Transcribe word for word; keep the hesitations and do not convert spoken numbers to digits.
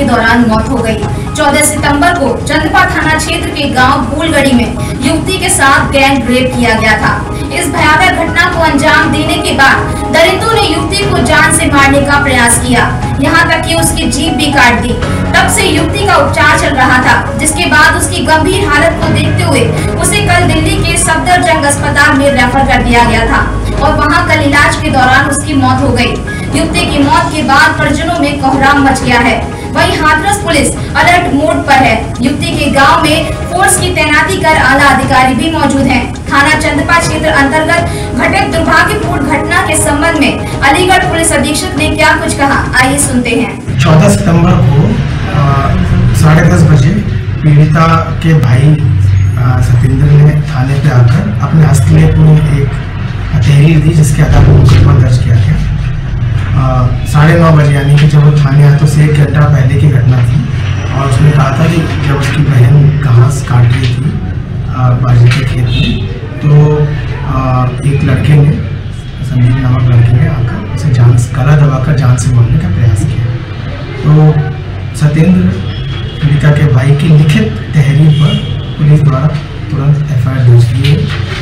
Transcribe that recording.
दौरान मौत हो गई। चौदह सितंबर को चंदपा थाना क्षेत्र के गांव फूलगढ़ी में युवती के साथ गैंग रेप किया गया था। इस भयावह घटना को अंजाम देने के बाद दरिंदों ने युवती को जान से मारने का प्रयास किया, यहाँ तक कि उसकी जीभ भी काट दी। तब से युवती का उपचार चल रहा था, जिसके बाद उसकी गंभीर हालत को देखते हुए उसे कल दिल्ली के सफदरजंग अस्पताल में रेफर कर दिया गया था और वहां कल इलाज के दौरान उसकी मौत हो गई। युवती की मौत के बाद परिजनों में कोहराम मच गया है। वहीं हाथरस पुलिस अलर्ट मोड पर है। युवती के गांव में फोर्स की तैनाती कर आला अधिकारी भी मौजूद हैं। थाना चंदपा क्षेत्र अंतर्गत घटित दुर्भाग्यपूर्ण घटना के संबंध में अलीगढ़ पुलिस अधीक्षक ने क्या कुछ कहा, आइए सुनते हैं। चौदह सितंबर को साढ़े दस बजे पीड़िता के भाई सत्येंद्र ने थाने पे आकर अपने हस्तलेख में एक तहरीर दी, जिसके आधार पर मुकदमा दर्ज किया गया। साढ़े नौ बजे यानी कि जब वो थाने आए तो से एक घंटा पहले की घटना थी और उसने कहा था कि जब उसकी बहन घास काट रही थी बाजरे के खेत में, तो आ, एक लड़के ने, संदीप नामक लड़के ने आकर उसे जान गला दबाकर जान से मारने का प्रयास किया। तो सत्येंद्र पीड़िता के भाई की लिखित तहरीर पर पुलिस द्वारा तुरंत एफ आई आर दर्ज की है।